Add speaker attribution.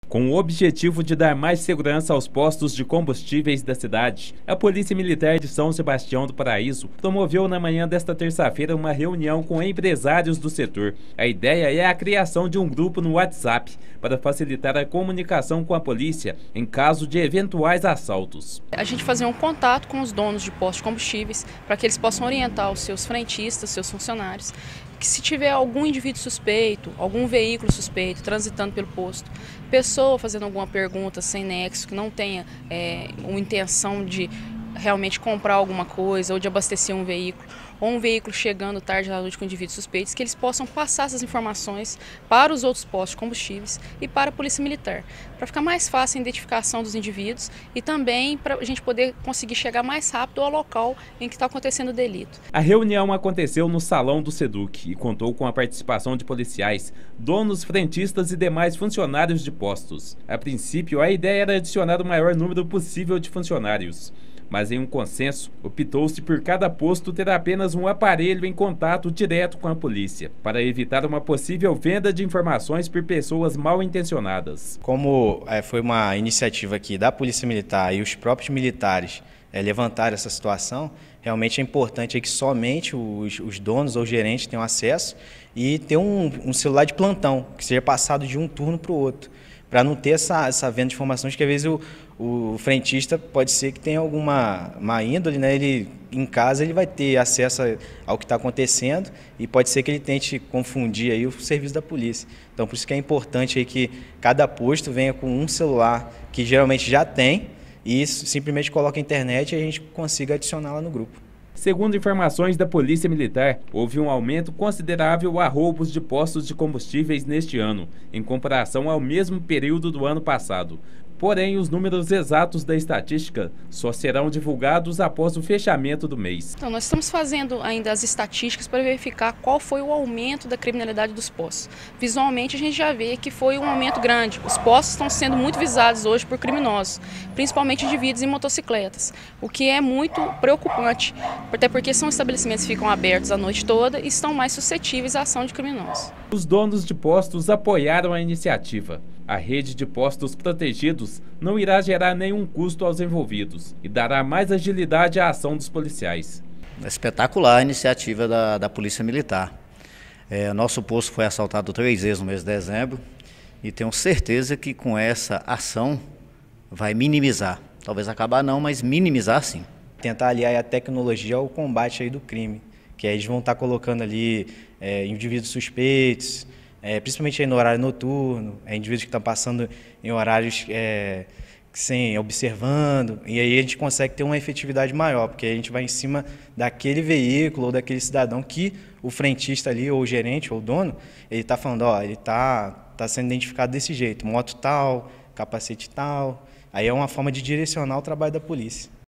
Speaker 1: Com o objetivo de dar mais segurança aos postos de combustíveis da cidade, a Polícia Militar de São Sebastião do Paraíso promoveu na manhã desta terça-feira uma reunião com empresários do setor. A ideia é a criação de um grupo no WhatsApp para facilitar a comunicação com a polícia em caso de eventuais assaltos.
Speaker 2: A gente fazer um contato com os donos de postos de combustíveis para que eles possam orientar os seus frentistas, seus funcionários, que se tiver algum indivíduo suspeito, algum veículo suspeito transitando pelo posto, pessoa fazendo alguma pergunta sem nexo, que não tenha uma intenção de realmente comprar alguma coisa ou de abastecer um veículo, ou um veículo chegando tarde da noite com indivíduos suspeitos, que eles possam passar essas informações para os outros postos de combustíveis e para a Polícia Militar, para ficar mais fácil a identificação dos indivíduos e também para a gente poder conseguir chegar mais rápido ao local em que está acontecendo o delito.
Speaker 1: A reunião aconteceu no Salão do SEDUC e contou com a participação de policiais, donos, frentistas e demais funcionários de postos. A princípio, a ideia era adicionar o maior número possível de funcionários. Mas em um consenso, optou-se por cada posto ter apenas um aparelho em contato direto com a polícia, para evitar uma possível venda de informações por pessoas mal intencionadas.
Speaker 3: Como foi uma iniciativa aqui da Polícia Militar e os próprios militares levantaram essa situação, realmente é importante que somente os donos ou gerentes tenham acesso e ter um celular de plantão, que seja passado de um turno para o outro, para não ter essa venda de informações que às vezes o frentista pode ser que tenha alguma má índole, né? Ele em casa ele vai ter acesso ao que está acontecendo e pode ser que ele tente confundir aí o serviço da polícia. Então por isso que é importante aí que cada posto venha com um celular que geralmente já tem e simplesmente coloca a internet e a gente consiga adicioná-la no grupo.
Speaker 1: Segundo informações da Polícia Militar, houve um aumento considerável a roubos de postos de combustíveis neste ano, em comparação ao mesmo período do ano passado. Porém, os números exatos da estatística só serão divulgados após o fechamento do mês.
Speaker 2: Então, nós estamos fazendo ainda as estatísticas para verificar qual foi o aumento da criminalidade dos postos. Visualmente, a gente já vê que foi um aumento grande. Os postos estão sendo muito visados hoje por criminosos, principalmente indivíduos em motocicletas, o que é muito preocupante, até porque são estabelecimentos que ficam abertos a noite toda e estão mais suscetíveis à ação de criminosos.
Speaker 1: Os donos de postos apoiaram a iniciativa. A rede de postos protegidos não irá gerar nenhum custo aos envolvidos e dará mais agilidade à ação dos policiais.
Speaker 4: É espetacular a iniciativa da Polícia Militar. Nosso posto foi assaltado 3 vezes no mês de dezembro e tenho certeza que com essa ação vai minimizar. Talvez acabar não, mas minimizar sim.
Speaker 3: Tentar aliar a tecnologia ao combate aí do crime, que aí eles vão estar colocando ali indivíduos suspeitos, principalmente aí no horário noturno, indivíduos que estão passando em horários sem observando, e aí a gente consegue ter uma efetividade maior, porque a gente vai em cima daquele veículo ou daquele cidadão que o frentista ali, ou o gerente, ou o dono, ele está falando, ó, ele está sendo identificado desse jeito, moto tal, capacete tal, aí é uma forma de direcionar o trabalho da polícia.